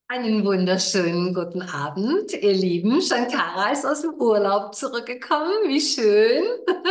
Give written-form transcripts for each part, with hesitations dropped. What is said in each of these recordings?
Einen wunderschönen guten Abend, ihr Lieben. Shankara ist aus dem Urlaub zurückgekommen. Wie schön.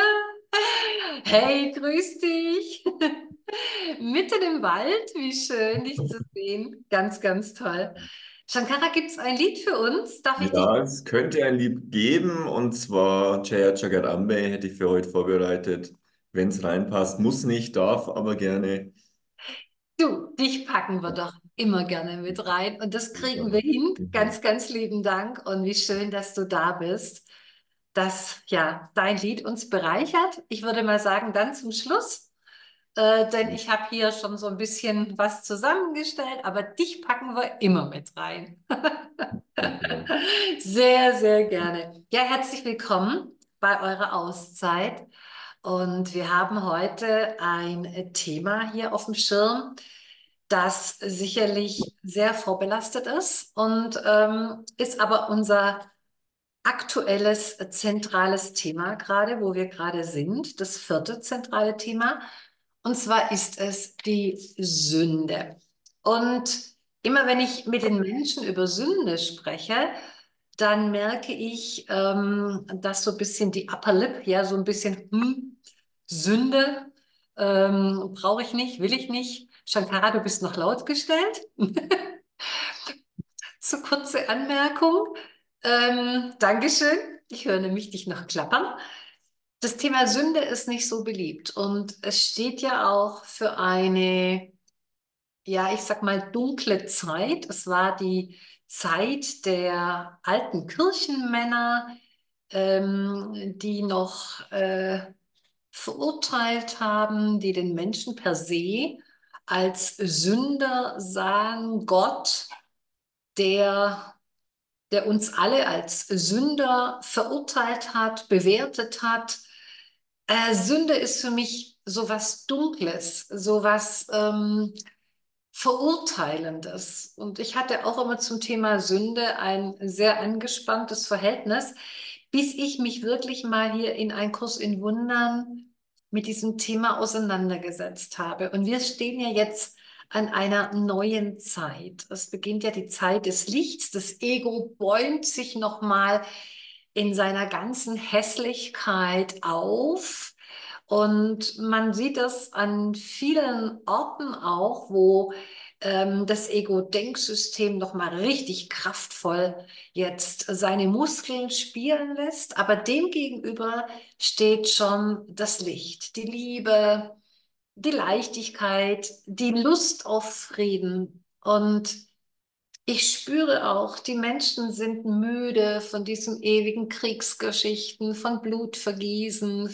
Hey, grüß dich. Mitten im Wald. Wie schön, dich zu sehen. Ganz, ganz toll. Shankara, gibt es ein Lied für uns? Darf ich dich? Ja, es könnte ein Lied geben, und zwar Jaya Jagarambe hätte ich für heute vorbereitet. Wenn es reinpasst, muss nicht, darf aber gerne. Du, dich packen wir doch immer gerne mit rein. Und das kriegen wir Super. hin. Mhm. Ganz, ganz lieben Dank. Und wie schön, dass du da bist, dass ja dein Lied uns bereichert. Ich würde mal sagen, dann zum Schluss, denn ich habe hier schon so ein bisschen was zusammengestellt, aber dich packen wir immer mit rein. Okay. Sehr, sehr gerne. Ja, herzlich willkommen bei eurer Auszeit. Und wir haben heute ein Thema hier auf dem Schirm, das sicherlich sehr vorbelastet ist und ist aber unser aktuelles zentrales Thema gerade, wo wir gerade sind, das vierte zentrale Thema. Und zwar ist es die Sünde. Und immer wenn ich mit den Menschen über Sünde spreche, dann merke ich, dass so ein bisschen die Upper Lip, ja, so ein bisschen, Sünde, brauche ich nicht, will ich nicht. Shankara, du bist noch laut gestellt. So kurze Anmerkung. Dankeschön. Ich höre nämlich dich noch klappern. Das Thema Sünde ist nicht so beliebt und es steht ja auch für eine, ja, ich sag mal, dunkle Zeit. Es war die Zeit der alten Kirchenmänner, die noch verurteilt haben, die den Menschen per se als Sünder sahen. Gott, der uns alle als Sünder verurteilt hat, bewertet hat. Sünde ist für mich sowas Dunkles, sowas Verurteilendes. Und ich hatte auch immer zum Thema Sünde ein sehr angespanntes Verhältnis, bis ich mich wirklich mal hier in einen Kurs in Wundern mit diesem Thema auseinandergesetzt habe. Und wir stehen ja jetzt an einer neuen Zeit. Es beginnt ja die Zeit des Lichts. Das Ego bäumt sich nochmal in seiner ganzen Hässlichkeit auf. Und man sieht das an vielen Orten auch, wo das Ego-Denksystem nochmal richtig kraftvoll jetzt seine Muskeln spielen lässt. Aber dem gegenüber steht schon das Licht, die Liebe, die Leichtigkeit, die Lust auf Frieden. Und ich spüre auch, die Menschen sind müde von diesen ewigen Kriegsgeschichten, von Blutvergießen,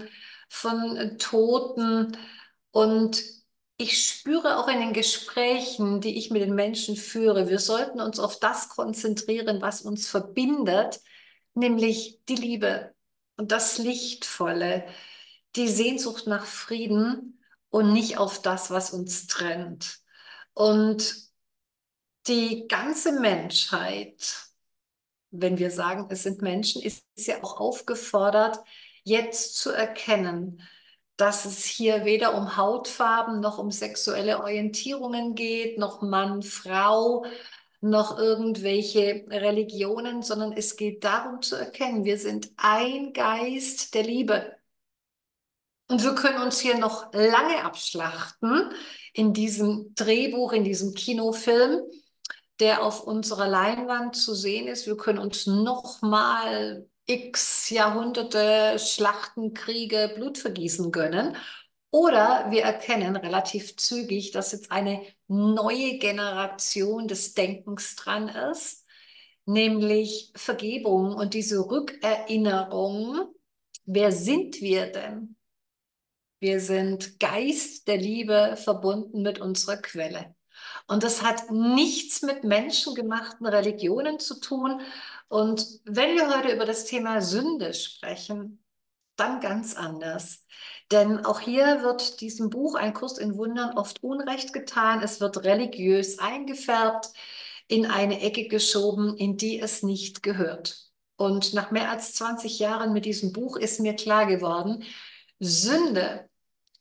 von Toten. Und ich spüre auch in den Gesprächen, die ich mit den Menschen führe, wir sollten uns auf das konzentrieren, was uns verbindet, nämlich die Liebe und das Lichtvolle, die Sehnsucht nach Frieden und nicht auf das, was uns trennt. Und die ganze Menschheit, wenn wir sagen, es sind Menschen, ist ja auch aufgefordert, jetzt zu erkennen, dass es hier weder um Hautfarben noch um sexuelle Orientierungen geht, noch Mann, Frau, noch irgendwelche Religionen, sondern es geht darum zu erkennen, wir sind ein Geist der Liebe. Und wir können uns hier noch lange abschlachten in diesem Drehbuch, in diesem Kinofilm, der auf unserer Leinwand zu sehen ist. Wir können uns noch mal x Jahrhunderte Schlachten, Kriege, Blutvergießen gönnen. Oder wir erkennen relativ zügig, dass jetzt eine neue Generation des Denkens dran ist, nämlich Vergebung und diese Rückerinnerung. Wer sind wir denn? Wir sind Geist der Liebe verbunden mit unserer Quelle. Und das hat nichts mit menschengemachten Religionen zu tun. Und wenn wir heute über das Thema Sünde sprechen, dann ganz anders. Denn auch hier wird diesem Buch Ein Kurs in Wundern oft Unrecht getan. Es wird religiös eingefärbt, in eine Ecke geschoben, in die es nicht gehört. Und nach mehr als 20 Jahren mit diesem Buch ist mir klar geworden, Sünde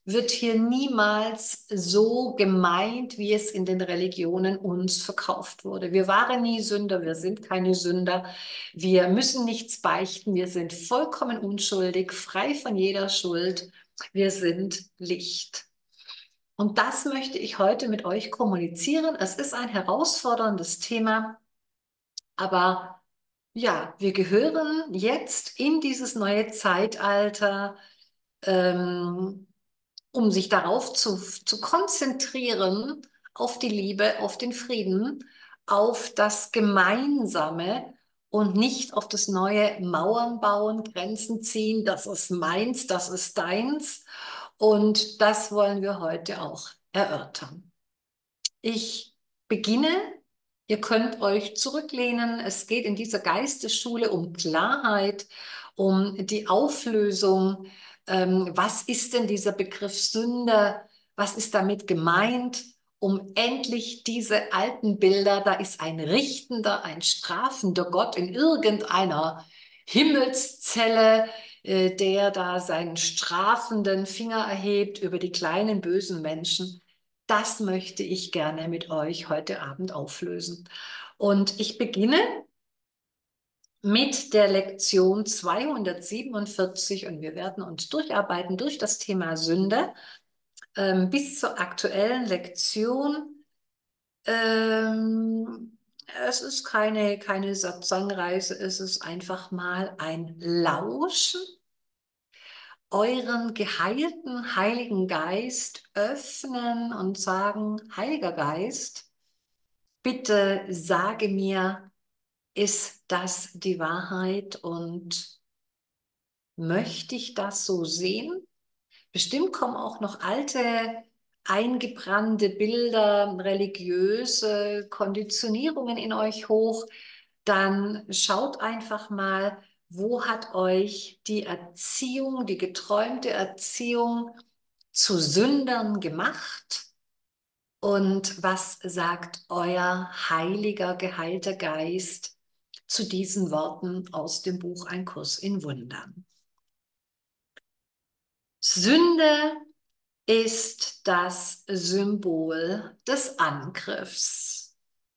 wird hier niemals so gemeint, wie es in den Religionen uns verkauft wurde. Wir waren nie Sünder, wir sind keine Sünder, wir müssen nichts beichten, wir sind vollkommen unschuldig, frei von jeder Schuld, wir sind Licht. Und das möchte ich heute mit euch kommunizieren. Es ist ein herausforderndes Thema, aber ja, wir gehören jetzt in dieses neue Zeitalter, ähm, um sich darauf zu konzentrieren, auf die Liebe, auf den Frieden, auf das Gemeinsame und nicht auf das neue Mauern bauen, Grenzen ziehen, das ist meins, das ist deins. Und das wollen wir heute auch erörtern. Ich beginne. Ihr könnt euch zurücklehnen. Es geht in dieser Geistesschule um Klarheit, um die Auflösung. Was ist denn dieser Begriff Sünde? Was ist damit gemeint? Um endlich diese alten Bilder, da ist ein richtender, ein strafender Gott in irgendeiner Himmelszelle, der da seinen strafenden Finger erhebt über die kleinen bösen Menschen. Das möchte ich gerne mit euch heute Abend auflösen. Und ich beginne mit der Lektion 247 und wir werden uns durcharbeiten durch das Thema Sünde bis zur aktuellen Lektion. Es ist keine Satzangreise, es ist einfach mal ein Lauschen, euren geheilten Heiligen Geist öffnen und sagen, Heiliger Geist, bitte sage mir, ist das die Wahrheit und möchte ich das so sehen? Bestimmt kommen auch noch alte, eingebrannte Bilder, religiöse Konditionierungen in euch hoch. Dann schaut einfach mal, wo hat euch die Erziehung, die geträumte Erziehung zu Sündern gemacht? Und was sagt euer heiliger, geheilter Geist zu diesen Worten aus dem Buch Ein Kurs in Wundern? Sünde ist das Symbol des Angriffs.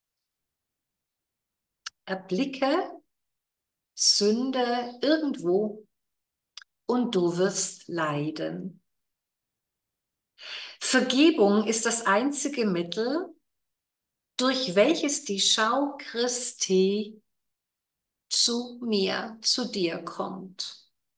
Erblicke Sünde irgendwo und du wirst leiden. Vergebung ist das einzige Mittel, durch welches die Schau Christi zu mir, zu dir kommt.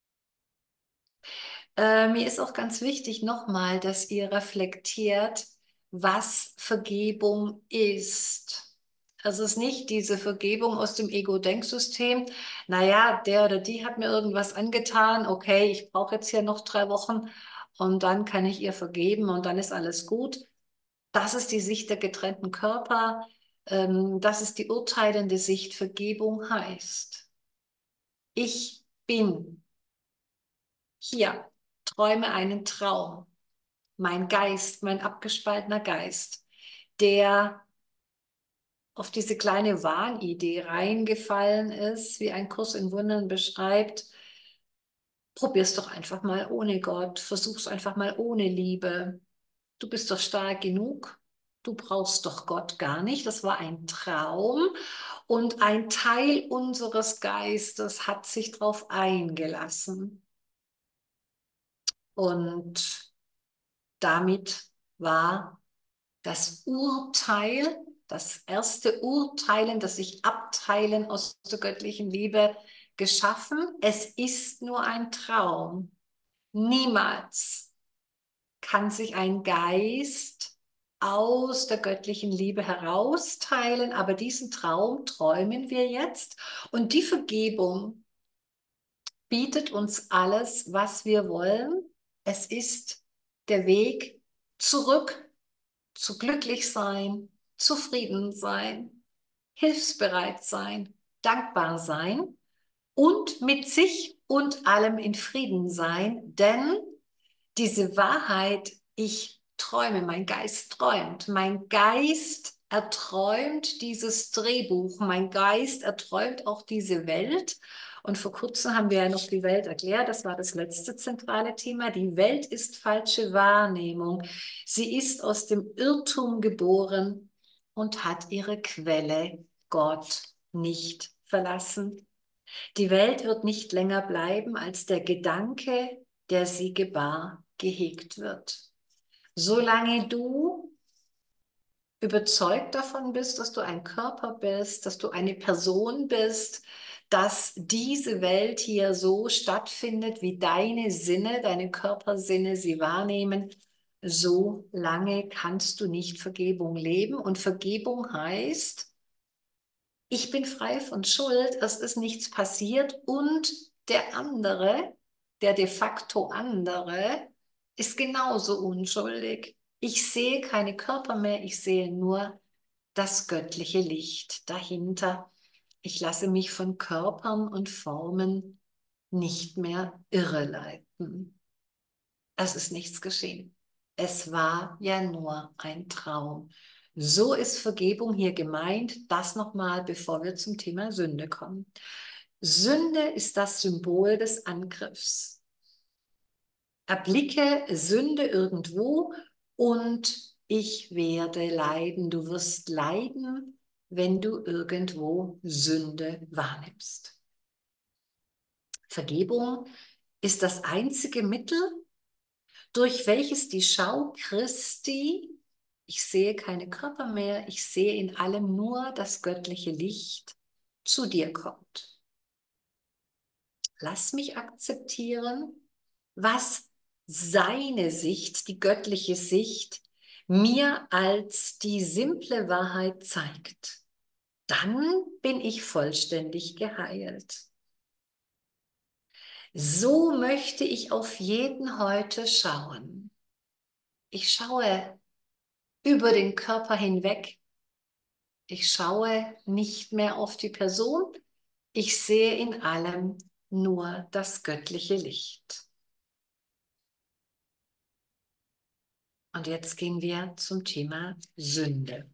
Mir ist auch ganz wichtig nochmal, dass ihr reflektiert, was Vergebung ist. Also es ist nicht diese Vergebung aus dem Ego-Denksystem. Naja, der oder die hat mir irgendwas angetan. Okay, ich brauche jetzt hier noch 3 Wochen und dann kann ich ihr vergeben und dann ist alles gut. Das ist die Sicht der getrennten Körper. Das ist die urteilende Sicht. Vergebung heißt, ich bin hier, träume einen Traum. Mein Geist, mein abgespaltener Geist, der auf diese kleine Wahnidee reingefallen ist, wie ein Kurs in Wundern beschreibt. Probier's doch einfach mal ohne Gott, versuch's einfach mal ohne Liebe. Du bist doch stark genug. Du brauchst doch Gott gar nicht. Das war ein Traum und ein Teil unseres Geistes hat sich darauf eingelassen. Und damit war das Urteil, das erste Urteilen, das sich abteilen aus der göttlichen Liebe geschaffen. Es ist nur ein Traum. Niemals kann sich ein Geist aus der göttlichen Liebe herausteilen, aber diesen Traum träumen wir jetzt und die Vergebung bietet uns alles, was wir wollen. Es ist der Weg zurück zu glücklich sein, zufrieden sein, hilfsbereit sein, dankbar sein und mit sich und allem in Frieden sein, denn diese Wahrheit, ich träume, mein Geist erträumt dieses Drehbuch, mein Geist erträumt auch diese Welt Und vor kurzem haben wir ja noch die Welt erklärt, das war das letzte zentrale Thema. Die Welt ist falsche Wahrnehmung. Sie ist aus dem Irrtum geboren und hat ihre Quelle, Gott, nicht verlassen. Die Welt wird nicht länger bleiben, als der Gedanke, der sie gebar, gehegt wird. Solange du überzeugt davon bist, dass du ein Körper bist, dass du eine Person bist, dass diese Welt hier so stattfindet, wie deine Sinne, deine Körpersinne sie wahrnehmen, so lange kannst du nicht Vergebung leben. Und Vergebung heißt, ich bin frei von Schuld, es ist nichts passiert und der andere, der de facto andere, ist genauso unschuldig. Ich sehe keine Körper mehr, ich sehe nur das göttliche Licht dahinter. Ich lasse mich von Körpern und Formen nicht mehr irreleiten. Es ist nichts geschehen. Es war ja nur ein Traum. So ist Vergebung hier gemeint. Das nochmal, bevor wir zum Thema Sünde kommen. Sünde ist das Symbol des Angriffs. Erblicke Sünde irgendwo und ich werde leiden. Du wirst leiden, wenn du irgendwo Sünde wahrnimmst. Vergebung ist das einzige Mittel, durch welches die Schau Christi, ich sehe keine Körper mehr, ich sehe in allem nur das göttliche Licht, zu dir kommt. Lass mich akzeptieren, was seine Sicht, die göttliche Sicht, mir als die simple Wahrheit zeigt. Dann bin ich vollständig geheilt. So möchte ich auf jeden heute schauen. Ich schaue über den Körper hinweg. Ich schaue nicht mehr auf die Person. Ich sehe in allem nur das göttliche Licht. Und jetzt gehen wir zum Thema Sünde.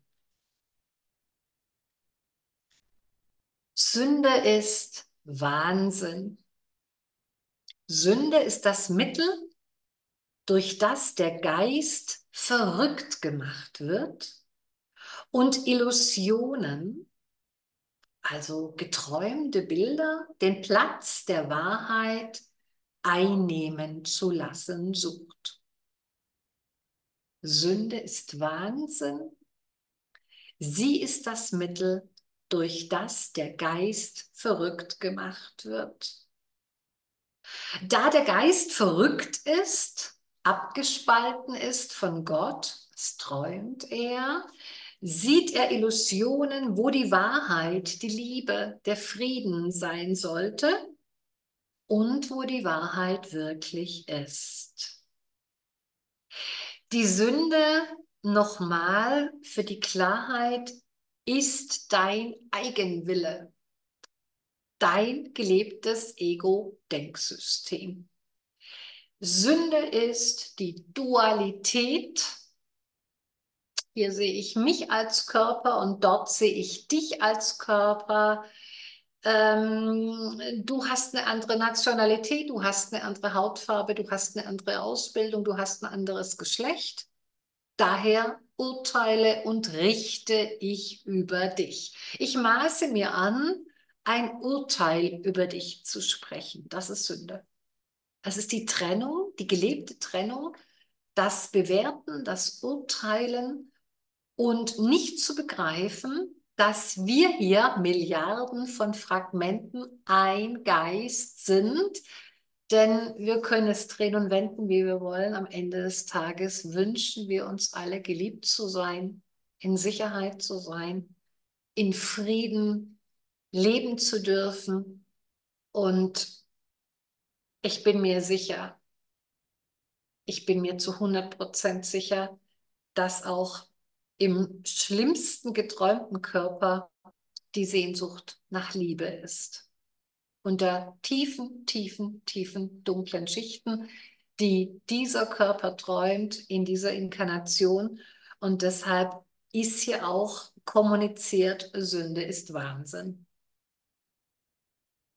Sünde ist Wahnsinn. Sünde ist das Mittel, durch das der Geist verrückt gemacht wird und Illusionen, also geträumte Bilder, den Platz der Wahrheit einnehmen zu lassen sucht. Sünde ist Wahnsinn. Sie ist das Mittel, durch das der Geist verrückt gemacht wird. Da der Geist verrückt ist, abgespalten ist von Gott, das träumt er, sieht er Illusionen, wo die Wahrheit, die Liebe, der Frieden sein sollte und wo die Wahrheit wirklich ist. Die Sünde, nochmal für die Klarheit, ist dein Eigenwille, dein gelebtes Ego-Denksystem. Sünde ist die Dualität. Hier sehe ich mich als Körper und dort sehe ich dich als Körper. Du hast eine andere Nationalität, du hast eine andere Hautfarbe, du hast eine andere Ausbildung, du hast ein anderes Geschlecht. Daher urteile und richte ich über dich. Ich maße mir an, ein Urteil über dich zu sprechen. Das ist Sünde. Es ist die Trennung, die gelebte Trennung, das Bewerten, das Urteilen und nicht zu begreifen, dass wir hier Milliarden von Fragmenten ein Geist sind, denn wir können es drehen und wenden, wie wir wollen. Am Ende des Tages wünschen wir uns alle, geliebt zu sein, in Sicherheit zu sein, in Frieden leben zu dürfen. Und ich bin mir sicher, ich bin mir zu 100% sicher, dass auch im schlimmsten geträumten Körper die Sehnsucht nach Liebe ist. Unter tiefen, tiefen, tiefen, dunklen Schichten, die dieser Körper träumt in dieser Inkarnation. Und deshalb ist hier auch kommuniziert, Sünde ist Wahnsinn.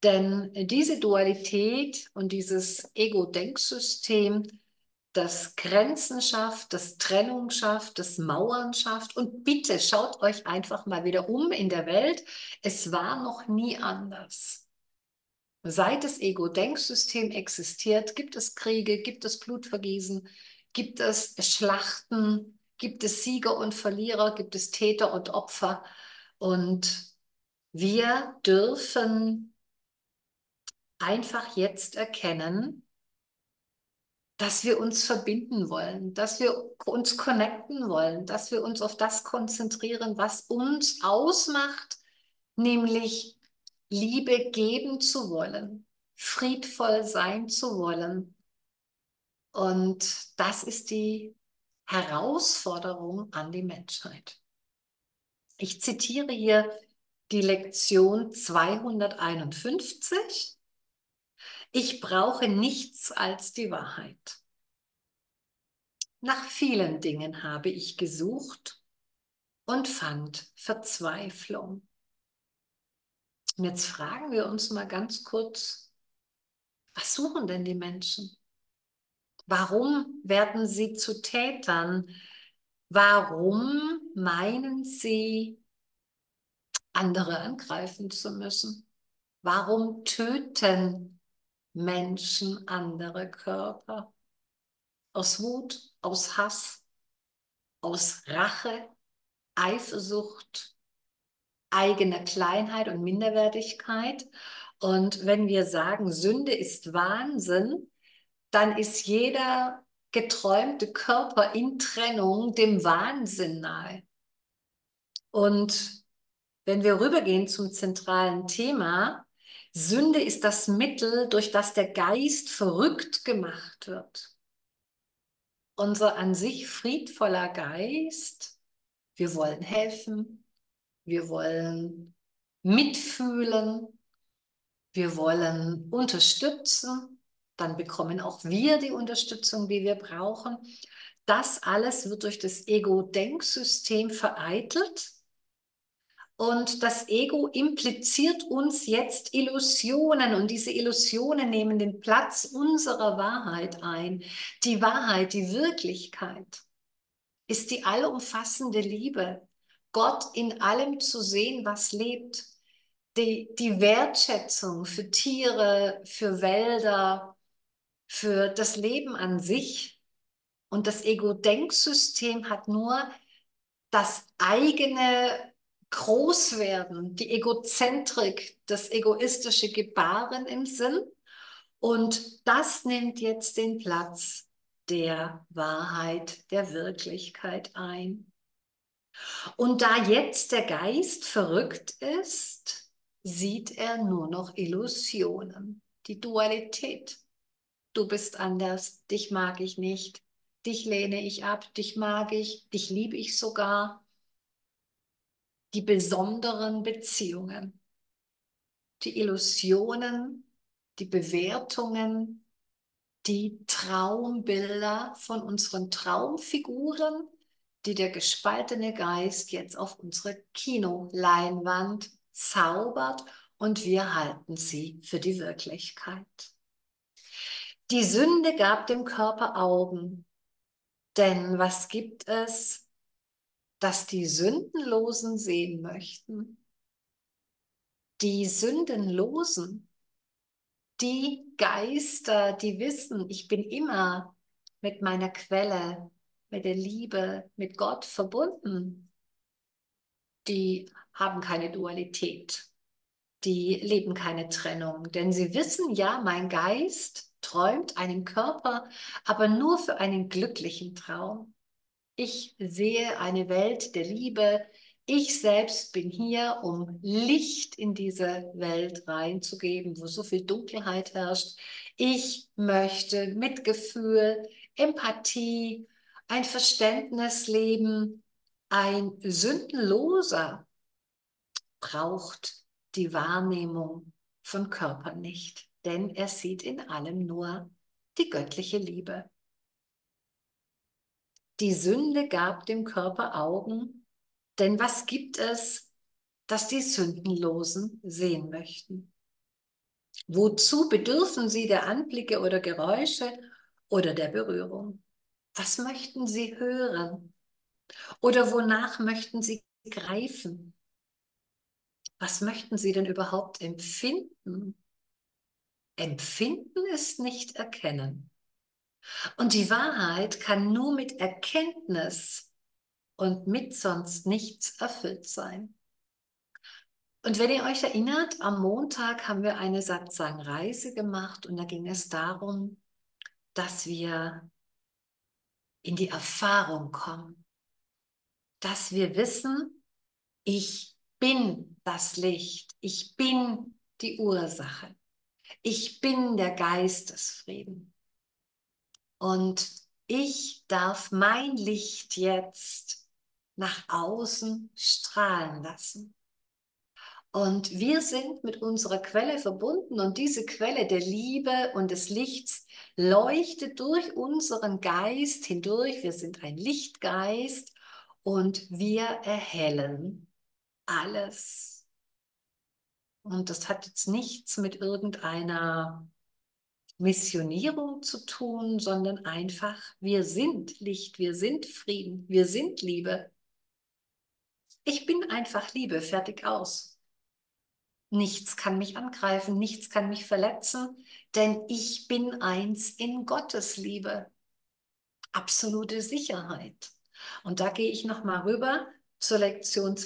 Denn diese Dualität und dieses Ego-Denksystem, das Grenzen schafft, das Trennung schafft, das Mauern schafft. Und bitte schaut euch einfach mal wieder um in der Welt. Es war noch nie anders. Seit das Ego-Denksystem existiert, gibt es Kriege, gibt es Blutvergießen, gibt es Schlachten, gibt es Sieger und Verlierer, gibt es Täter und Opfer. Und wir dürfen einfach jetzt erkennen, dass wir uns verbinden wollen, dass wir uns connecten wollen, dass wir uns auf das konzentrieren, was uns ausmacht, nämlich Liebe geben zu wollen, friedvoll sein zu wollen. Und das ist die Herausforderung an die Menschheit. Ich zitiere hier die Lektion 251. Ich brauche nichts als die Wahrheit. Nach vielen Dingen habe ich gesucht und fand Verzweiflung. Und jetzt fragen wir uns mal ganz kurz, was suchen denn die Menschen? Warum werden sie zu Tätern? Warum meinen sie, andere angreifen zu müssen? Warum töten Menschen andere Körper? Aus Wut, aus Hass, aus Rache, Eifersucht, eigener Kleinheit und Minderwertigkeit. Und wenn wir sagen, Sünde ist Wahnsinn, dann ist jeder geträumte Körper in Trennung dem Wahnsinn nahe. Und wenn wir rübergehen zum zentralen Thema, Sünde ist das Mittel, durch das der Geist verrückt gemacht wird. Unser an sich friedvoller Geist, wir wollen helfen, wir wollen mitfühlen, wir wollen unterstützen, dann bekommen auch wir die Unterstützung, die wir brauchen. Das alles wird durch das Ego-Denksystem vereitelt. Und das Ego impliziert uns jetzt Illusionen und diese Illusionen nehmen den Platz unserer Wahrheit ein. Die Wahrheit, die Wirklichkeit ist die allumfassende Liebe. Gott in allem zu sehen, was lebt. Die Wertschätzung für Tiere, für Wälder, für das Leben an sich. Und das Ego-Denksystem hat nur das eigene Großwerden, die Egozentrik, das egoistische Gebaren im Sinn. Und das nimmt jetzt den Platz der Wahrheit, der Wirklichkeit ein. Und da jetzt der Geist verrückt ist, sieht er nur noch Illusionen, die Dualität. Du bist anders, dich mag ich nicht, dich lehne ich ab, dich mag ich, dich liebe ich sogar. Die besonderen Beziehungen, die Illusionen, die Bewertungen, die Traumbilder von unseren Traumfiguren, die der gespaltene Geist jetzt auf unsere Kinoleinwand zaubert und wir halten sie für die Wirklichkeit. Die Sünde gab dem Körper Augen, denn was gibt es, das die Sündenlosen sehen möchten? Die Sündenlosen, die Geister, die wissen, ich bin immer mit meiner Quelle, mit der Liebe, mit Gott verbunden, die haben keine Dualität, die leben keine Trennung, denn sie wissen ja, mein Geist träumt einen Körper, aber nur für einen glücklichen Traum. Ich sehe eine Welt der Liebe. Ich selbst bin hier, um Licht in diese Welt reinzugeben, wo so viel Dunkelheit herrscht. Ich möchte Mitgefühl, Empathie, ein Verständnis leben. Ein Sündenloser braucht die Wahrnehmung von Körper nicht, denn er sieht in allem nur die göttliche Liebe. Die Sünde gab dem Körper Augen, denn was gibt es, das die Sündenlosen sehen möchten? Wozu bedürfen Sie der Anblicke oder Geräusche oder der Berührung? Was möchten Sie hören? Oder wonach möchten Sie greifen? Was möchten Sie denn überhaupt empfinden? Empfinden ist nicht erkennen. Und die Wahrheit kann nur mit Erkenntnis und mit sonst nichts erfüllt sein. Und wenn ihr euch erinnert, am Montag haben wir eine Satsang-Reise gemacht und da ging es darum, dass wir in die Erfahrung kommen, dass wir wissen, ich bin das Licht, ich bin die Ursache, ich bin der Geistesfrieden und ich darf mein Licht jetzt nach außen strahlen lassen. Und wir sind mit unserer Quelle verbunden und diese Quelle der Liebe und des Lichts leuchtet durch unseren Geist hindurch. Wir sind ein Lichtgeist und wir erhellen alles. Und das hat jetzt nichts mit irgendeiner Missionierung zu tun, sondern einfach, wir sind Licht, wir sind Frieden, wir sind Liebe. Ich bin einfach Liebe, fertig aus. Nichts kann mich angreifen, nichts kann mich verletzen, denn ich bin eins in Gottes Liebe. Absolute Sicherheit. Und da gehe ich nochmal rüber zur Lektion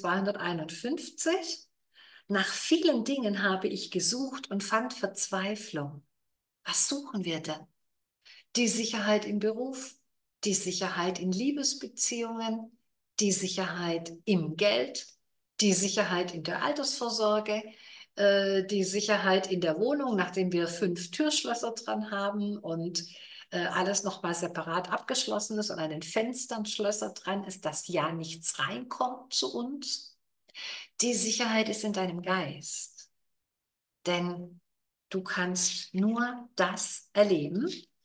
251. Nach vielen Dingen habe ich gesucht und fand Verzweiflung. Was suchen wir denn? Die Sicherheit im Beruf, die Sicherheit in Liebesbeziehungen, die Sicherheit im Geld, die Sicherheit in der Altersvorsorge, die Sicherheit in der Wohnung, nachdem wir 5 Türschlösser dran haben und alles nochmal separat abgeschlossen ist und an den Fenstern Schlösser dran ist, dass ja nichts reinkommt zu uns. Die Sicherheit ist in deinem Geist, denn du kannst nur das erleben,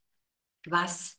was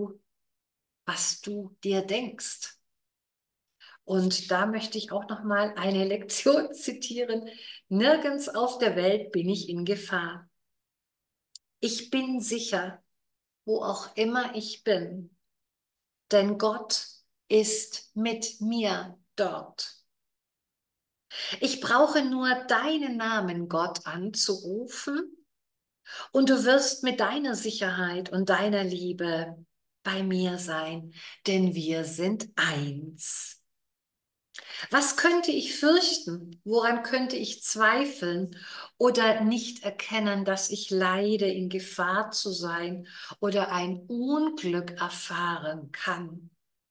du dir denkst. Und da möchte ich auch noch mal eine Lektion zitieren. Nirgends auf der Welt bin ich in Gefahr. Ich bin sicher, wo auch immer ich bin, denn Gott ist mit mir dort. Ich brauche nur deinen Namen, Gott, anzurufen und du wirst mit deiner Sicherheit und deiner Liebe bei mir sein, denn wir sind eins. Was könnte ich fürchten? Woran könnte ich zweifeln oder nicht erkennen, dass ich leide, in Gefahr zu sein oder ein Unglück erfahren kann,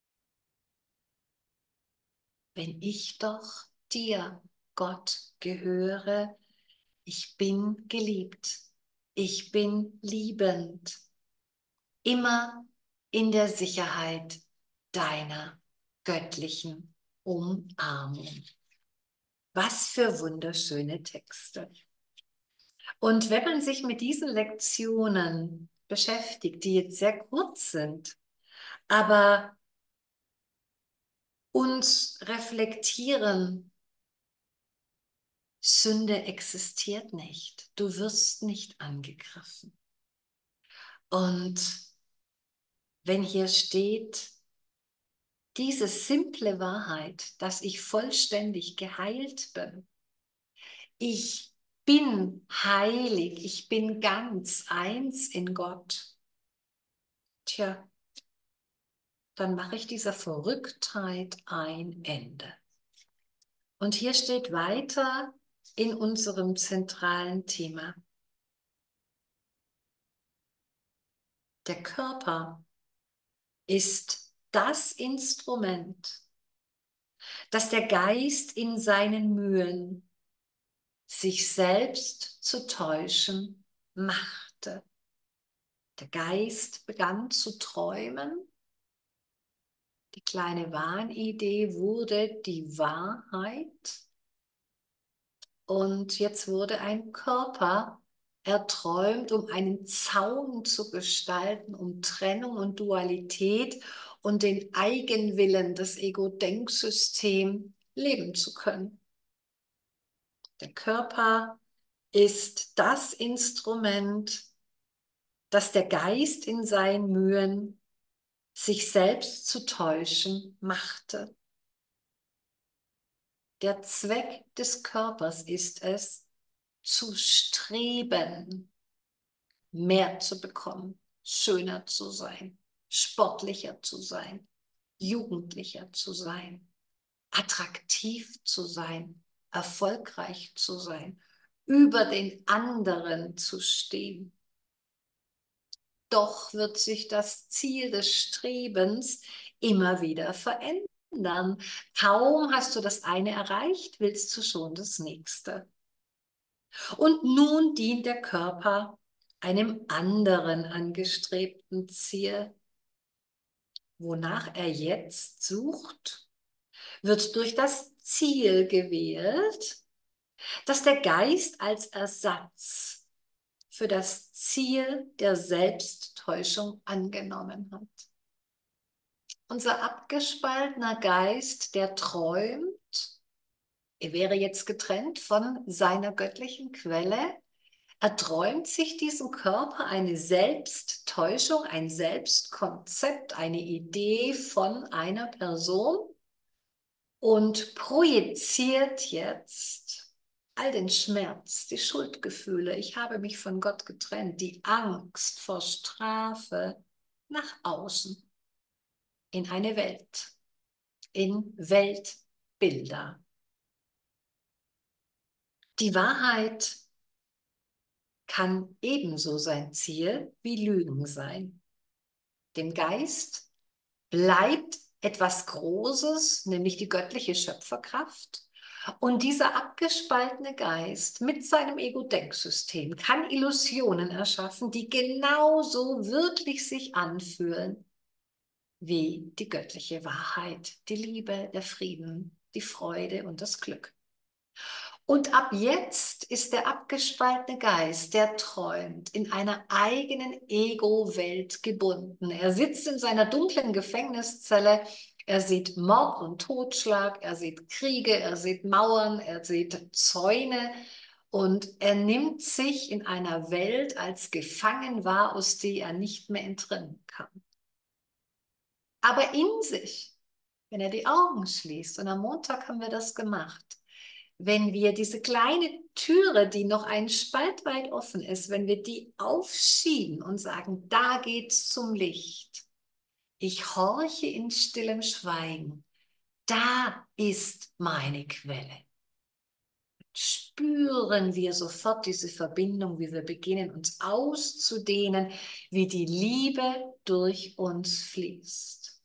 wenn ich doch dir, Gott, gehöre? Ich bin geliebt. Ich bin liebend. Immer in der Sicherheit deiner göttlichen Umarmung. Was für wunderschöne Texte. Und wenn man sich mit diesen Lektionen beschäftigt, die jetzt sehr kurz sind, aber uns reflektieren, Sünde existiert nicht. Du wirst nicht angegriffen. Und wenn hier steht, diese simple Wahrheit, dass ich vollständig geheilt bin, ich bin heilig, ich bin ganz eins in Gott. Tja, dann mache ich dieser Verrücktheit ein Ende. Und hier steht weiter in unserem zentralen Thema. Der Körper ist das Instrument, das der Geist in seinen Mühen, sich selbst zu täuschen, machte. Der Geist begann zu träumen. Die kleine Wahnidee wurde die Wahrheit. Und jetzt wurde ein Körper erträumt, um einen Zaun zu gestalten, um Trennung und Dualität und den Eigenwillen des Ego-Denksystems leben zu können. Der Körper ist das Instrument, das der Geist in seinen Mühen, sich selbst zu täuschen, machte. Der Zweck des Körpers ist es, zu streben, mehr zu bekommen, schöner zu sein, sportlicher zu sein, jugendlicher zu sein, attraktiv zu sein, erfolgreich zu sein, über den anderen zu stehen. Doch wird sich das Ziel des Strebens immer wieder verändern. Kaum hast du das eine erreicht, willst du schon das nächste. Und nun dient der Körper einem anderen angestrebten Ziel. Wonach er jetzt sucht, wird durch das Ziel gewählt, das der Geist als Ersatz für das Ziel der Selbsttäuschung angenommen hat. Unser abgespaltener Geist, der träumt, er wäre jetzt getrennt von seiner göttlichen Quelle. Er träumt sich diesen Körper eine Selbsttäuschung, ein Selbstkonzept, eine Idee von einer Person und projiziert jetzt all den Schmerz, die Schuldgefühle, ich habe mich von Gott getrennt, die Angst vor Strafe nach außen in eine Welt, in Weltbilder. Die Wahrheit kann ebenso sein Ziel wie Lügen sein. Dem Geist bleibt etwas Großes, nämlich die göttliche Schöpferkraft. Und dieser abgespaltene Geist mit seinem Ego-Denksystem kann Illusionen erschaffen, die genauso wirklich sich anfühlen wie die göttliche Wahrheit, die Liebe, der Frieden, die Freude und das Glück. Und ab jetzt ist der abgespaltene Geist, der träumt, in einer eigenen Ego-Welt gebunden. Er sitzt in seiner dunklen Gefängniszelle, er sieht Mord und Totschlag, er sieht Kriege, er sieht Mauern, er sieht Zäune und er nimmt sich in einer Welt als gefangen wahr, aus der er nicht mehr entrinnen kann. Aber in sich, wenn er die Augen schließt, und am Montag haben wir das gemacht, wenn wir diese kleine Türe, die noch einen Spalt weit offen ist, wenn wir die aufschieben und sagen, da geht's zum Licht. Ich horche in stillem Schweigen. Da ist meine Quelle. Spüren wir sofort diese Verbindung, wie wir beginnen, uns auszudehnen, wie die Liebe durch uns fließt.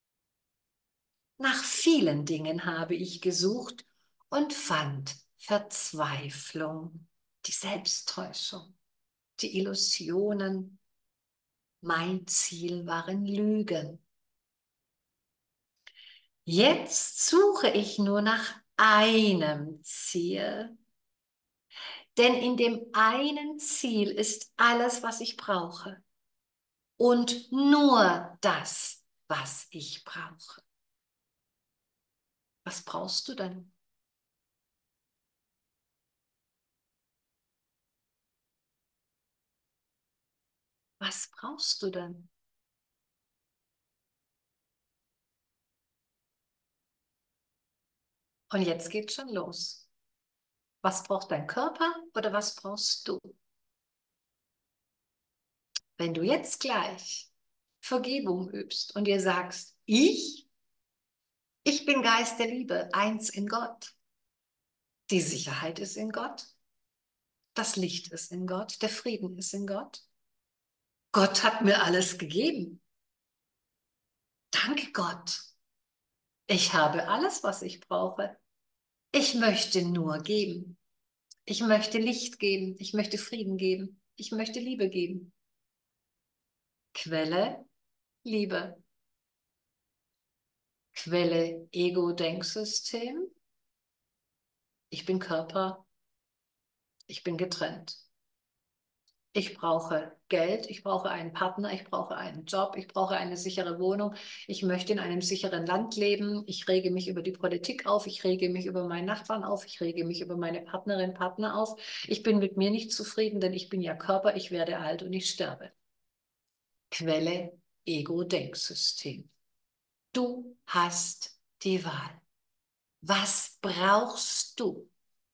Nach vielen Dingen habe ich gesucht und fand Verzweiflung, die Selbsttäuschung, die Illusionen. Mein Ziel waren Lügen. Jetzt suche ich nur nach einem Ziel, denn in dem einen Ziel ist alles, was ich brauche und nur das, was ich brauche. Was brauchst du denn? Was brauchst du denn? Und jetzt geht's schon los. Was braucht dein Körper oder was brauchst du? Wenn du jetzt gleich Vergebung übst und dir sagst, ich bin Geist der Liebe, eins in Gott. Die Sicherheit ist in Gott. Das Licht ist in Gott. Der Frieden ist in Gott. Gott hat mir alles gegeben. Danke Gott. Ich habe alles, was ich brauche. Ich möchte nur geben. Ich möchte Licht geben. Ich möchte Frieden geben. Ich möchte Liebe geben. Quelle, Liebe. Quelle, Ego-Denksystem. Ich bin Körper. Ich bin getrennt. Ich brauche Geld, ich brauche einen Partner, ich brauche einen Job, ich brauche eine sichere Wohnung. Ich möchte in einem sicheren Land leben. Ich rege mich über die Politik auf, ich rege mich über meinen Nachbarn auf, ich rege mich über meine Partnerin, Partner auf. Ich bin mit mir nicht zufrieden, denn ich bin ja Körper, ich werde alt und ich sterbe. Quelle Ego-Denksystem. Du hast die Wahl. Was brauchst du?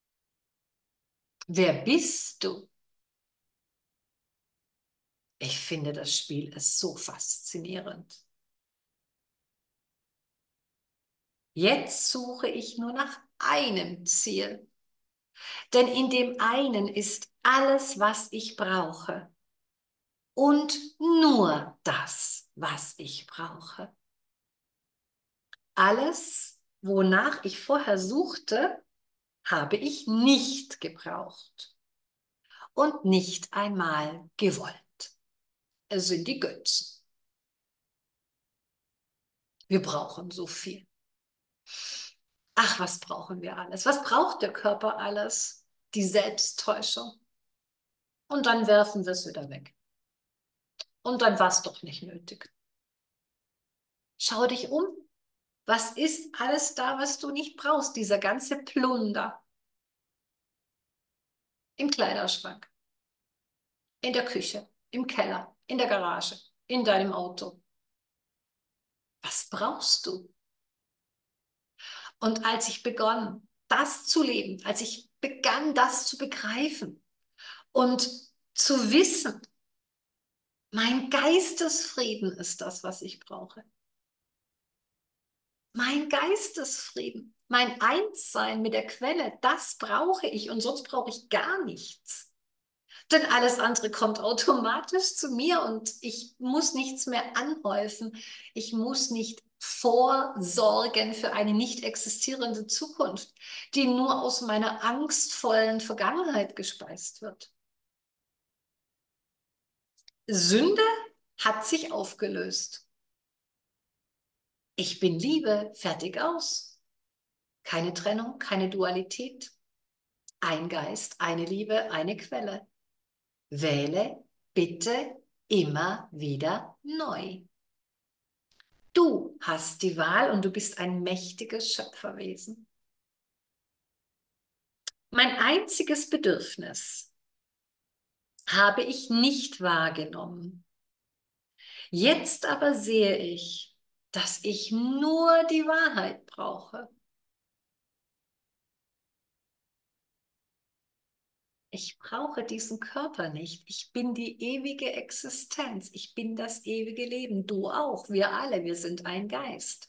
Wer bist du? Ich finde, das Spiel ist so faszinierend. Jetzt suche ich nur nach einem Ziel, denn in dem einen ist alles, was ich brauche und nur das, was ich brauche. Alles, wonach ich vorher suchte, habe ich nicht gebraucht und nicht einmal gewollt. Es sind die Götzen. Wir brauchen so viel. Ach, was brauchen wir alles? Was braucht der Körper alles? Die Selbsttäuschung. Und dann werfen wir es wieder weg. Und dann war es doch nicht nötig. Schau dich um. Was ist alles da, was du nicht brauchst? Dieser ganze Plunder. Im Kleiderschrank, in der Küche, im Keller, in der Garage, in deinem Auto. Was brauchst du? Und als ich begann, das zu leben, als ich begann, das zu begreifen und zu wissen, mein Geistesfrieden ist das, was ich brauche. Mein Geistesfrieden, mein Einssein mit der Quelle, das brauche ich und sonst brauche ich gar nichts. Denn alles andere kommt automatisch zu mir und ich muss nichts mehr anhäufen. Ich muss nicht vorsorgen für eine nicht existierende Zukunft, die nur aus meiner angstvollen Vergangenheit gespeist wird. Sünde hat sich aufgelöst. Ich bin Liebe, fertig aus. Keine Trennung, keine Dualität. Ein Geist, eine Liebe, eine Quelle. Wähle bitte immer wieder neu. Du hast die Wahl und du bist ein mächtiges Schöpferwesen. Mein einziges Bedürfnis habe ich nicht wahrgenommen. Jetzt aber sehe ich, dass ich nur die Wahrheit brauche. Ich brauche diesen Körper nicht. Ich bin die ewige Existenz. Ich bin das ewige Leben. Du auch. Wir alle. Wir sind ein Geist.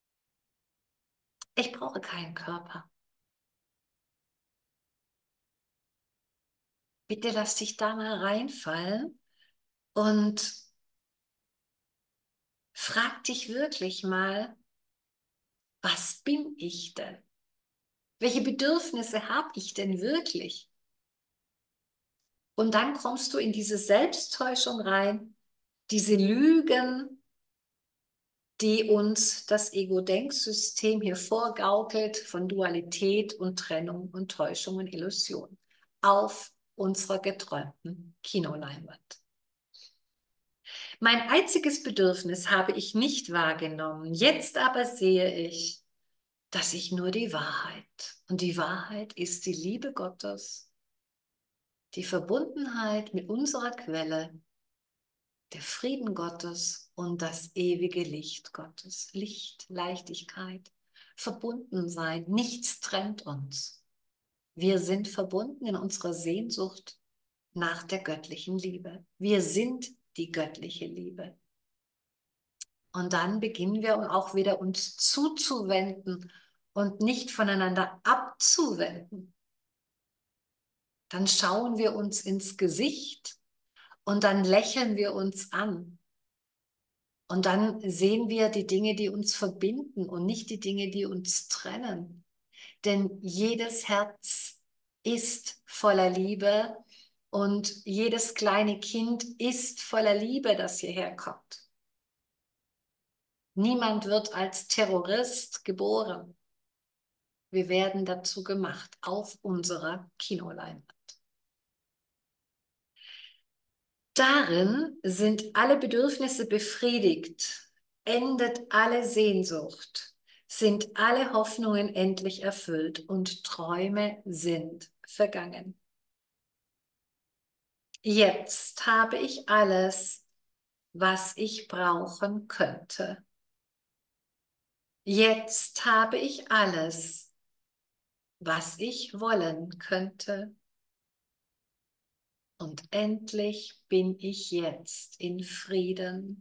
Ich brauche keinen Körper. Bitte lass dich da mal reinfallen und frag dich wirklich mal, was bin ich denn? Welche Bedürfnisse habe ich denn wirklich? Und dann kommst du in diese Selbsttäuschung rein, diese Lügen, die uns das Ego-Denksystem hier vorgaukelt von Dualität und Trennung und Täuschung und Illusion auf unserer geträumten Kinoleinwand. Mein einziges Bedürfnis habe ich nicht wahrgenommen. Jetzt aber sehe ich, dass ich nur die Wahrheit, und die Wahrheit ist die Liebe Gottes, die Verbundenheit mit unserer Quelle, der Frieden Gottes und das ewige Licht Gottes. Licht, Leichtigkeit, Verbundensein, nichts trennt uns. Wir sind verbunden in unserer Sehnsucht nach der göttlichen Liebe. Wir sind die göttliche Liebe. Und dann beginnen wir auch wieder uns zuzuwenden und nicht voneinander abzuwenden. Dann schauen wir uns ins Gesicht und dann lächeln wir uns an. Und dann sehen wir die Dinge, die uns verbinden und nicht die Dinge, die uns trennen. Denn jedes Herz ist voller Liebe und jedes kleine Kind ist voller Liebe, das hierher kommt. Niemand wird als Terrorist geboren. Wir werden dazu gemacht auf unserer Kinoleinwand. Darin sind alle Bedürfnisse befriedigt, endet alle Sehnsucht, sind alle Hoffnungen endlich erfüllt und Träume sind vergangen. Jetzt habe ich alles, was ich brauchen könnte. Jetzt habe ich alles, was ich wollen könnte. Und endlich bin ich jetzt in Frieden.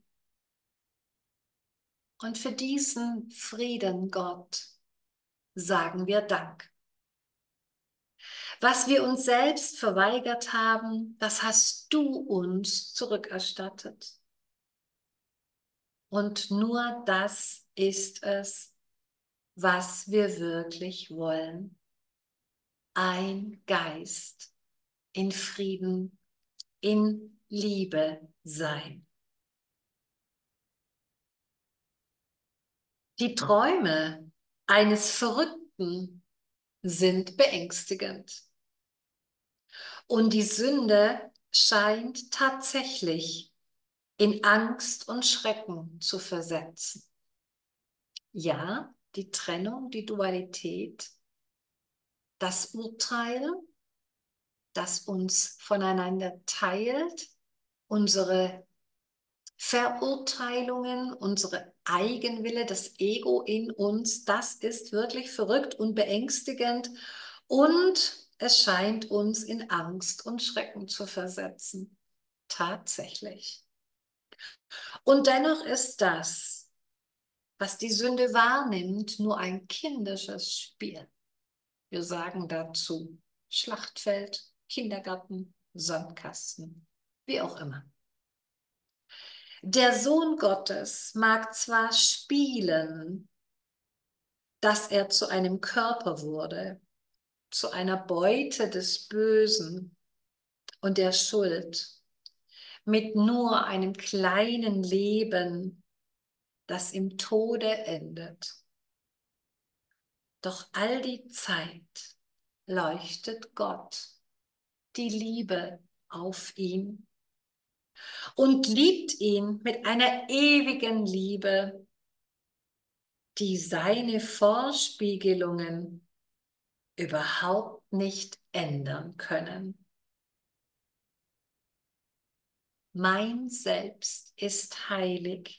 Und für diesen Frieden, Gott, sagen wir Dank. Was wir uns selbst verweigert haben, das hast du uns zurückerstattet. Und nur das ist es, was wir wirklich wollen. Ein Geist in Frieden, in Liebe sein. Die Träume eines Verrückten sind beängstigend. Und die Sünde scheint tatsächlich in Angst und Schrecken zu versetzen. Ja, die Trennung, die Dualität, das Urteil, das uns voneinander teilt, unsere Verurteilungen, unsere Eigenwille, das Ego in uns, das ist wirklich verrückt und beängstigend und es scheint uns in Angst und Schrecken zu versetzen. Tatsächlich. Und dennoch ist das, was die Sünde wahrnimmt, nur ein kindisches Spiel. Wir sagen dazu Schlachtfeld, Kindergarten, Sandkasten, wie auch immer. Der Sohn Gottes mag zwar spielen, dass er zu einem Körper wurde, zu einer Beute des Bösen und der Schuld, mit nur einem kleinen Leben, das im Tode endet. Doch all die Zeit leuchtet Gott die Liebe auf ihn und liebt ihn mit einer ewigen Liebe, die seine Vorspiegelungen überhaupt nicht ändern können. Mein Selbst ist heilig,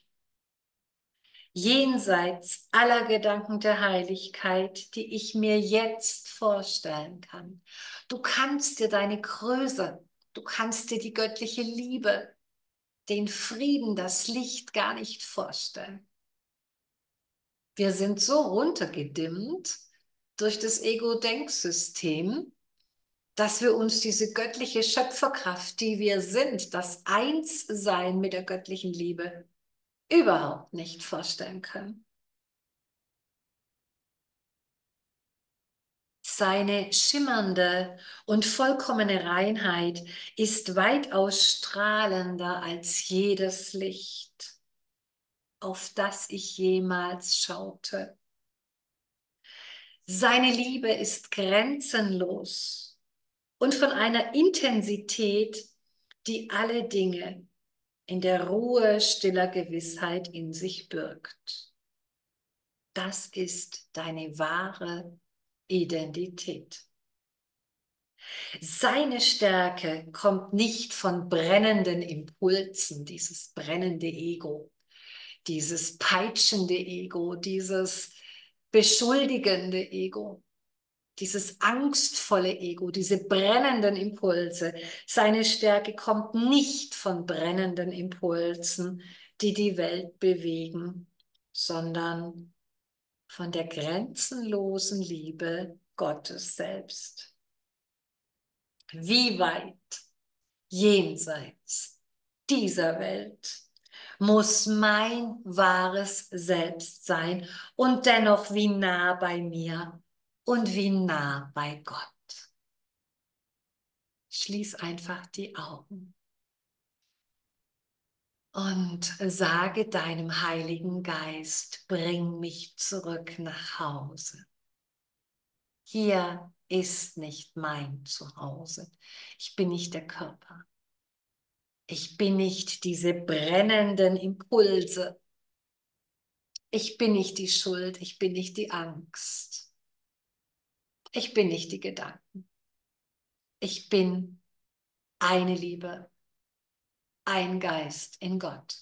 jenseits aller Gedanken der Heiligkeit, die ich mir jetzt vorstellen kann. Du kannst dir deine Größe, du kannst dir die göttliche Liebe, den Frieden, das Licht gar nicht vorstellen. Wir sind so runtergedimmt durch das Ego-Denksystem, dass wir uns diese göttliche Schöpferkraft, die wir sind, das Einssein mit der göttlichen Liebe, überhaupt nicht vorstellen können. Seine schimmernde und vollkommene Reinheit ist weitaus strahlender als jedes Licht, auf das ich jemals schaute. Seine Liebe ist grenzenlos und von einer Intensität, die alle Dinge in der Ruhe stiller Gewissheit in sich birgt. Das ist deine wahre Identität. Seine Stärke kommt nicht von brennenden Impulsen, dieses brennende Ego, dieses peitschende Ego, dieses beschuldigende Ego, dieses angstvolle Ego, diese brennenden Impulse. Seine Stärke kommt nicht von brennenden Impulsen, die die Welt bewegen, sondern von der grenzenlosen Liebe Gottes selbst. Wie weit jenseits dieser Welt muss mein wahres Selbst sein und dennoch wie nah bei mir und wie nah bei Gott. Schließ einfach die Augen und sage deinem Heiligen Geist, bring mich zurück nach Hause. Hier ist nicht mein Zuhause. Ich bin nicht der Körper. Ich bin nicht diese brennenden Impulse. Ich bin nicht die Schuld. Ich bin nicht die Angst. Ich bin nicht die Gedanken. Ich bin eine Liebe, ein Geist in Gott.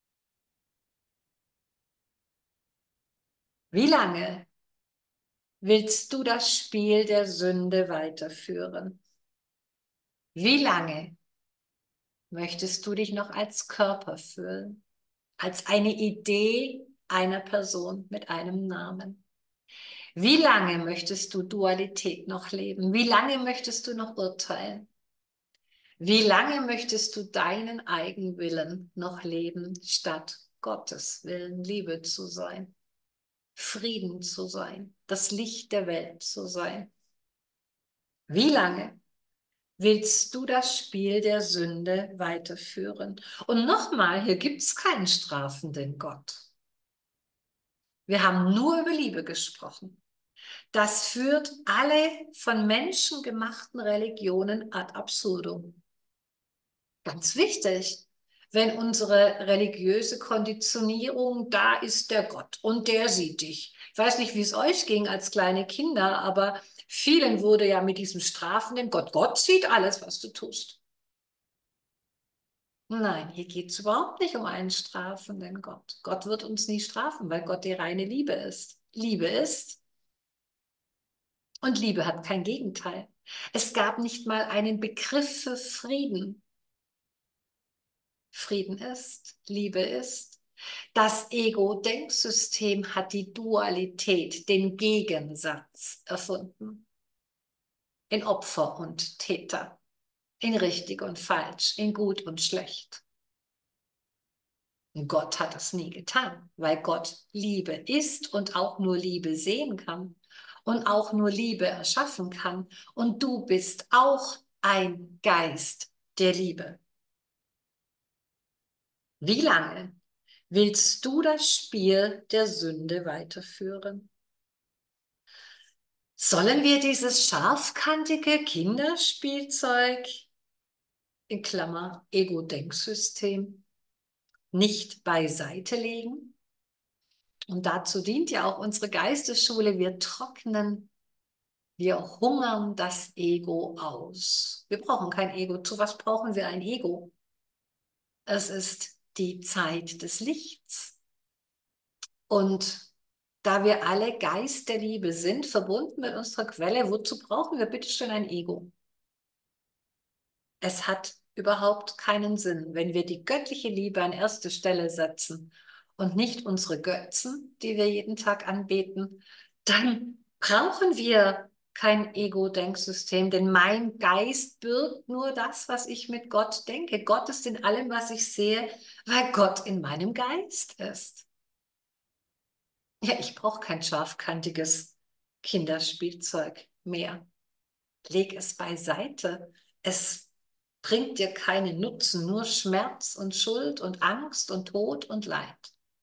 Wie lange willst du das Spiel der Sünde weiterführen? Wie lange möchtest du dich noch als Körper fühlen? Als eine Idee einer Person mit einem Namen? Wie lange möchtest du Dualität noch leben? Wie lange möchtest du noch urteilen? Wie lange möchtest du deinen Eigenwillen noch leben, statt Gottes Willen, Liebe zu sein, Frieden zu sein, das Licht der Welt zu sein? Wie lange willst du das Spiel der Sünde weiterführen? Und nochmal, hier gibt es keinen strafenden Gott. Wir haben nur über Liebe gesprochen. Das führt alle von Menschen gemachten Religionen ad absurdum. Ganz wichtig, wenn unsere religiöse Konditionierung, da ist der Gott und der sieht dich. Ich weiß nicht, wie es euch ging als kleine Kinder, aber vielen wurde ja mit diesem strafenden Gott, Gott sieht alles, was du tust. Nein, hier geht es überhaupt nicht um einen strafenden Gott. Gott wird uns nie strafen, weil Gott die reine Liebe ist. Liebe ist und Liebe hat kein Gegenteil. Es gab nicht mal einen Begriff für Frieden. Frieden ist, Liebe ist. Das Ego-Denksystem hat die Dualität, den Gegensatz erfunden. In Opfer und Täter, in richtig und falsch, in gut und schlecht. Und Gott hat es nie getan, weil Gott Liebe ist und auch nur Liebe sehen kann und auch nur Liebe erschaffen kann. Und du bist auch ein Geist der Liebe. Wie lange willst du das Spiel der Sünde weiterführen? Sollen wir dieses scharfkantige Kinderspielzeug, in Klammer Ego-Denksystem, nicht beiseite legen? Und dazu dient ja auch unsere Geistesschule. Wir trocknen, wir hungern das Ego aus. Wir brauchen kein Ego. Zu was brauchen wir ein Ego? Es ist die Zeit des Lichts. Und da wir alle Geist der Liebe sind, verbunden mit unserer Quelle, wozu brauchen wir bitte schön ein Ego? Es hat überhaupt keinen Sinn, wenn wir die göttliche Liebe an erste Stelle setzen und nicht unsere Götzen, die wir jeden Tag anbeten, dann brauchen wir kein Ego-Denksystem, denn mein Geist birgt nur das, was ich mit Gott denke. Gott ist in allem, was ich sehe, weil Gott in meinem Geist ist. Ja, ich brauche kein scharfkantiges Kinderspielzeug mehr. Leg es beiseite. Es bringt dir keinen Nutzen, nur Schmerz und Schuld und Angst und Tod und Leid.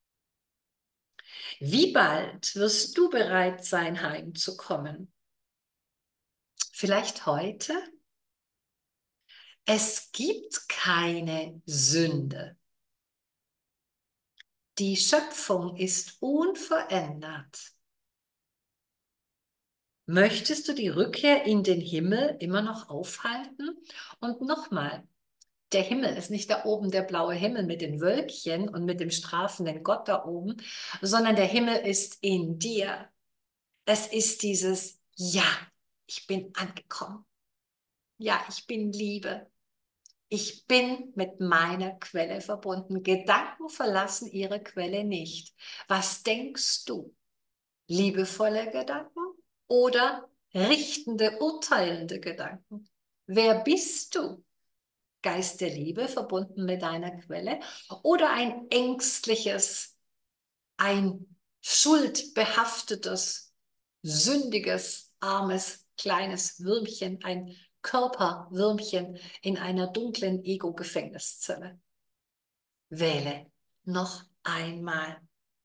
Wie bald wirst du bereit sein, heimzukommen? Vielleicht heute? Es gibt keine Sünde. Die Schöpfung ist unverändert. Möchtest du die Rückkehr in den Himmel immer noch aufhalten? Und nochmal, der Himmel ist nicht da oben der blaue Himmel mit den Wölkchen und mit dem strafenden Gott da oben, sondern der Himmel ist in dir. Es ist dieses, ja, ich bin angekommen. Ja, ich bin Liebe. Ich bin mit meiner Quelle verbunden. Gedanken verlassen ihre Quelle nicht. Was denkst du? Liebevolle Gedanken oder richtende, urteilende Gedanken? Wer bist du? Geist der Liebe verbunden mit deiner Quelle oder ein ängstliches, ein schuldbehaftetes, sündiges, armes, kleines Würmchen, ein Körperwürmchen in einer dunklen Ego-Gefängniszelle? Wähle noch einmal.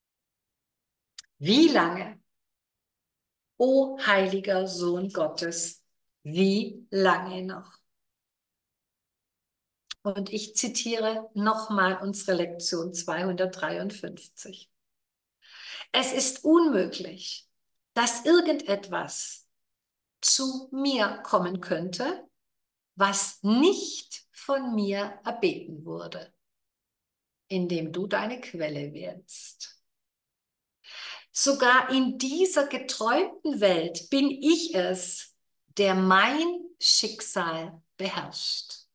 Wie lange, o heiliger Sohn Gottes, wie lange noch? Und ich zitiere nochmal unsere Lektion 253. Es ist unmöglich, dass irgendetwas zu mir kommen könnte, was nicht von mir erbeten wurde, indem du deine Quelle wählst. Sogar in dieser geträumten Welt bin ich es, der mein Schicksal beherrscht.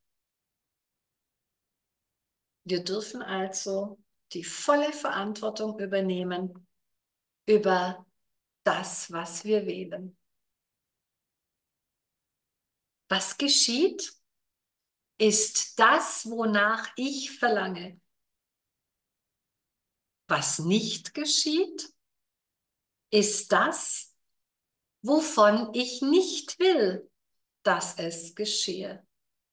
Wir dürfen also die volle Verantwortung übernehmen über das, was wir wählen. Was geschieht, ist das, wonach ich verlange. Was nicht geschieht, ist das, wovon ich nicht will, dass es geschehe.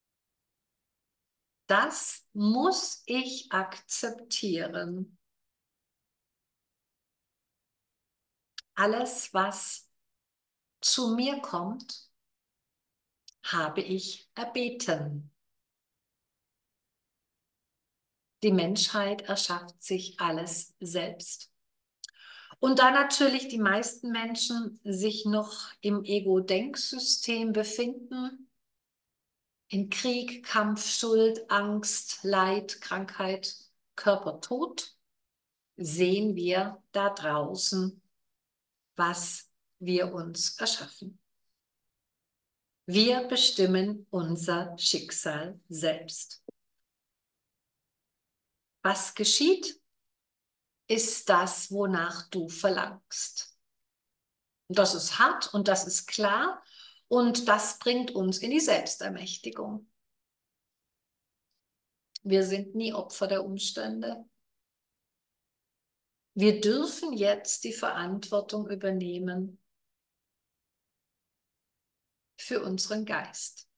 Das muss ich akzeptieren. Alles, was zu mir kommt, habe ich erbeten. Die Menschheit erschafft sich alles selbst. Und da natürlich die meisten Menschen sich noch im Ego-Denksystem befinden, in Krieg, Kampf, Schuld, Angst, Leid, Krankheit, Körpertod, sehen wir da draußen, was wir uns erschaffen. Wir bestimmen unser Schicksal selbst. Was geschieht, ist das, wonach du verlangst. Und das ist hart und das ist klar und das bringt uns in die Selbstermächtigung. Wir sind nie Opfer der Umstände. Wir dürfen jetzt die Verantwortung übernehmen für unseren Geist.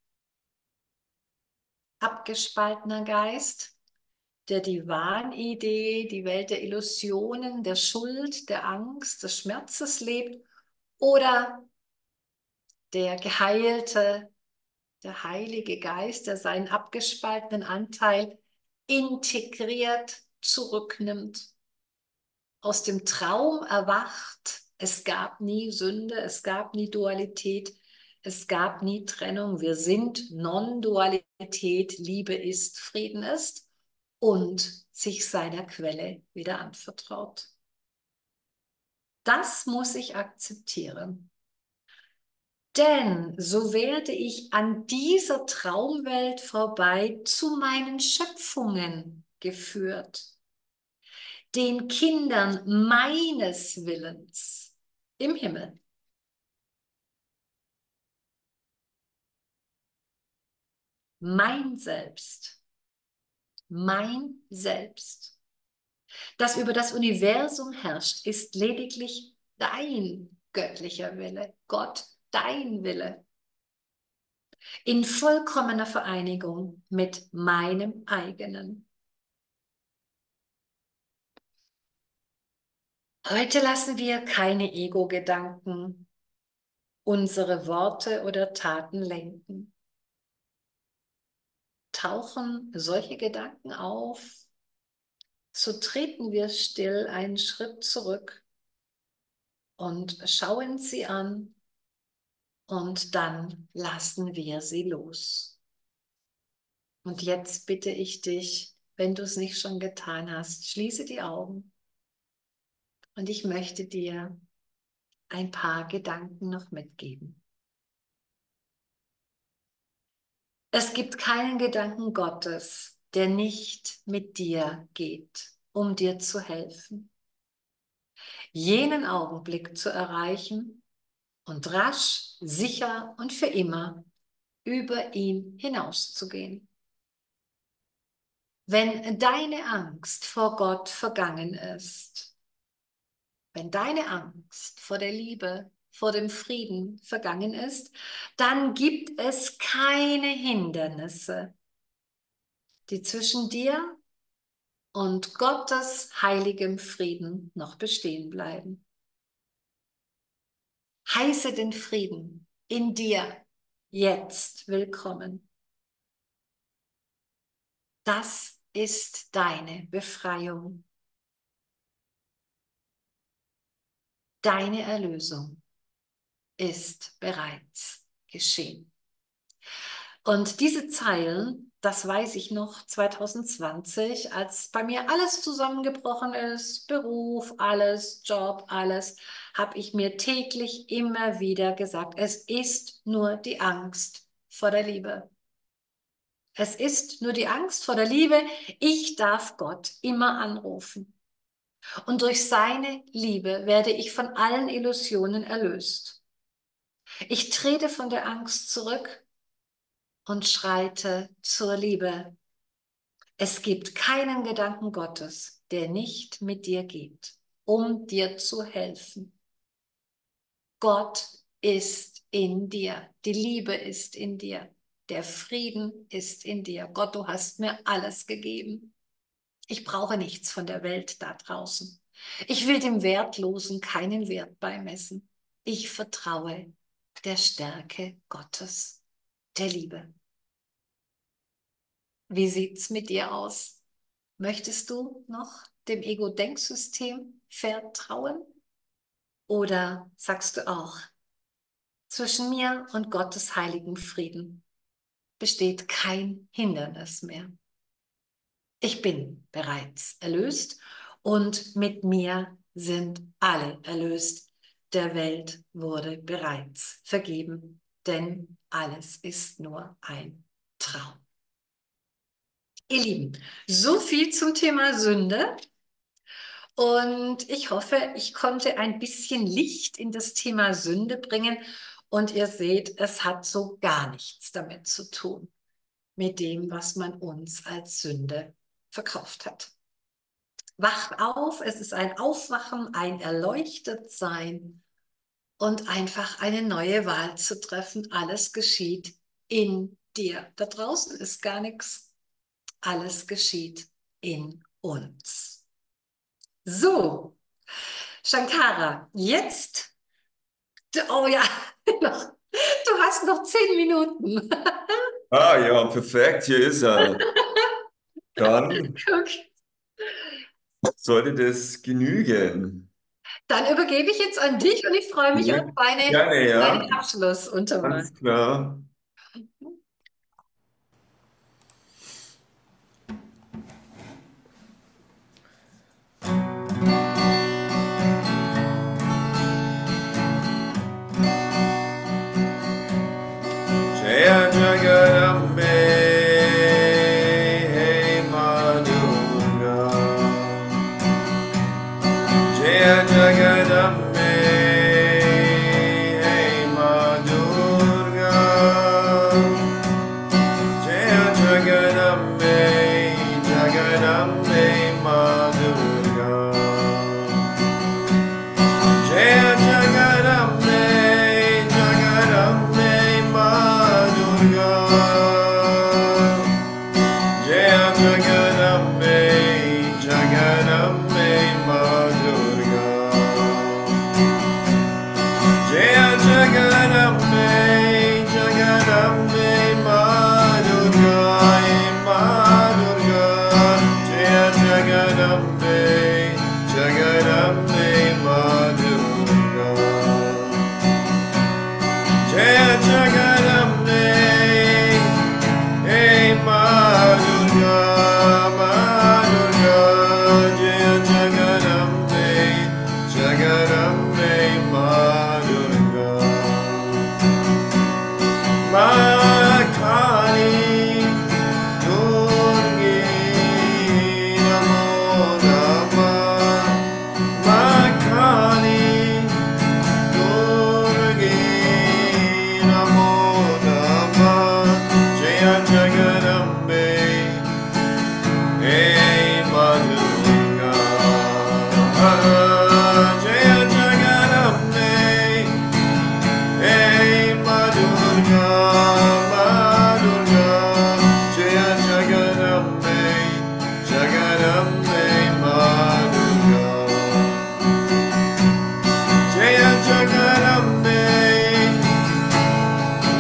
Abgespaltener Geist, der die Wahnidee, die Welt der Illusionen, der Schuld, der Angst, des Schmerzes lebt, oder der geheilte, der Heilige Geist, der seinen abgespaltenen Anteil integriert zurücknimmt, aus dem Traum erwacht. Es gab nie Sünde, es gab nie Dualität, es gab nie Trennung. Wir sind Non-Dualität, Liebe ist, Frieden ist und sich seiner Quelle wieder anvertraut. Das muss ich akzeptieren. Denn so werde ich an dieser Traumwelt vorbei zu meinen Schöpfungen geführt, den Kindern meines Willens im Himmel. Mein Selbst, das über das Universum herrscht, ist lediglich dein göttlicher Wille, Gott, dein Wille, in vollkommener Vereinigung mit meinem eigenen. Heute lassen wir keine Ego-Gedanken unsere Worte oder Taten lenken. Tauchen solche Gedanken auf, so treten wir still einen Schritt zurück und schauen sie an und dann lassen wir sie los. Und jetzt bitte ich dich, wenn du es nicht schon getan hast, schließe die Augen und ich möchte dir ein paar Gedanken noch mitgeben. Es gibt keinen Gedanken Gottes, der nicht mit dir geht, um dir zu helfen, jenen Augenblick zu erreichen und rasch, sicher und für immer über ihn hinauszugehen. Wenn deine Angst vor Gott vergangen ist, wenn deine Angst vor der Liebe, vor dem Frieden vergangen ist, dann gibt es keine Hindernisse, die zwischen dir und Gottes heiligem Frieden noch bestehen bleiben. Heiße den Frieden in dir jetzt willkommen. Das ist deine Befreiung, deine Erlösung ist bereits geschehen. Und diese Zeilen, das weiß ich noch 2020, als bei mir alles zusammengebrochen ist, Beruf, alles, Job, alles, habe ich mir täglich immer wieder gesagt, es ist nur die Angst vor der Liebe. Es ist nur die Angst vor der Liebe. Ich darf Gott immer anrufen. Und durch seine Liebe werde ich von allen Illusionen erlöst. Ich trete von der Angst zurück und schreite zur Liebe. Es gibt keinen Gedanken Gottes, der nicht mit dir geht, um dir zu helfen. Gott ist in dir. Die Liebe ist in dir. Der Frieden ist in dir. Gott, du hast mir alles gegeben. Ich brauche nichts von der Welt da draußen. Ich will dem Wertlosen keinen Wert beimessen. Ich vertraue der Stärke Gottes, der Liebe. Wie sieht's mit dir aus? Möchtest du noch dem Ego-Denksystem vertrauen? Oder sagst du auch, zwischen mir und Gottes heiligen Frieden besteht kein Hindernis mehr? Ich bin bereits erlöst und mit mir sind alle erlöst. Der Welt wurde bereits vergeben, denn alles ist nur ein Traum. Ihr Lieben, so viel zum Thema Sünde. Und ich hoffe, ich konnte ein bisschen Licht in das Thema Sünde bringen. Und ihr seht, es hat so gar nichts damit zu tun, mit dem, was man uns als Sünde verkauft hat. Wacht auf, es ist ein Aufwachen, ein Erleuchtetsein und einfach eine neue Wahl zu treffen. Alles geschieht in dir. Da draußen ist gar nichts. Alles geschieht in uns. So, Shankara, jetzt, oh ja, du hast noch 10 Minuten. Ah ja, perfekt, hier ist er. Dann Guck. sollte das genügen. Dann übergebe ich jetzt an dich und ich freue mich auf Ja, deine, gerne, deine ja. Abschlussuntermalung. Ganz klar. Jaya Jagarambe, Hey Madhuga. Jaya Jagarambe, Hey Madhuga. Jaya Jagarambe, Jagarambe Madhuga. Jaya Jagarambe, Jagarambe Madhuga. Jaya Jagarambe, Jagarambe Madhuga. Jaya Jagarambe, Jagarambe Madhuga, Madhuga. Jaya Jagarambe, Jagarambe Madhuga. Jaya Jagarambe, Hey Madhuga, Madhuga. Jaya Jagarambe, Jagarambe Madhuga. Makani Durgi Namo Namah. Makani Durgi Namo Namah. Jaya Jagarambe, Hey Madhuga. Jaya Jagarambe, Hey Madhuga, Madhuga. Jaya Jagarambe, Jagarambe Madhuga. Jaya Jagarambe,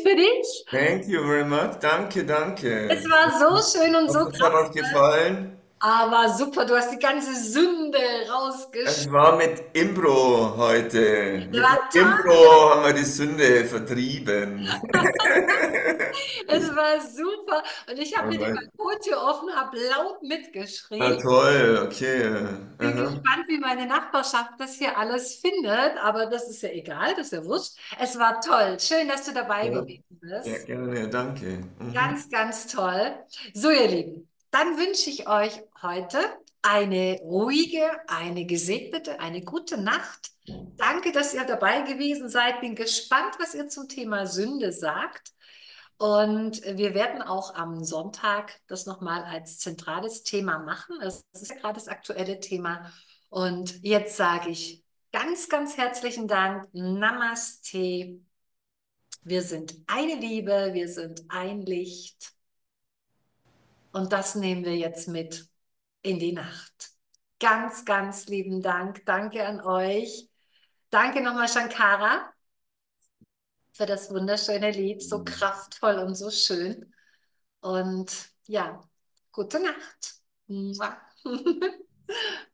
für dich. Thank you very much. Danke, Es danke. war so schön und so Hoffe, es hat euch kraftvoll. gefallen. Aber super, du hast die ganze Sünde Es rausgeschmissen. war mit Impro heute. Das Mit war toll. Impro haben wir die Sünde vertrieben. Es war super. Und ich habe mir die Alright. Balkontür offen, habe laut Ah, mitgeschrien. toll, okay. Bin Aha. gespannt, wie meine Nachbarschaft das hier alles findet, aber das ist ja egal, das ist ja wurscht. Es war toll. Schön, dass du dabei Ja, gewesen ja, bist. gerne, danke. Mhm. Ganz, ganz toll. So, ihr Lieben, dann wünsche ich euch heute eine ruhige, eine gesegnete, eine gute Nacht. Danke, dass ihr dabei gewesen seid. Bin gespannt, was ihr zum Thema Sünde sagt. Und wir werden auch am Sonntag das nochmal als zentrales Thema machen. Das ist ja gerade das aktuelle Thema. Und jetzt sage ich ganz, ganz herzlichen Dank. Namaste. Wir sind eine Liebe, wir sind ein Licht. Und das nehmen wir jetzt mit in die Nacht. Ganz, ganz lieben Dank. Danke an euch. Danke nochmal, Shankara, für das wunderschöne Lied. So kraftvoll und so schön. Und ja, gute Nacht. Mua.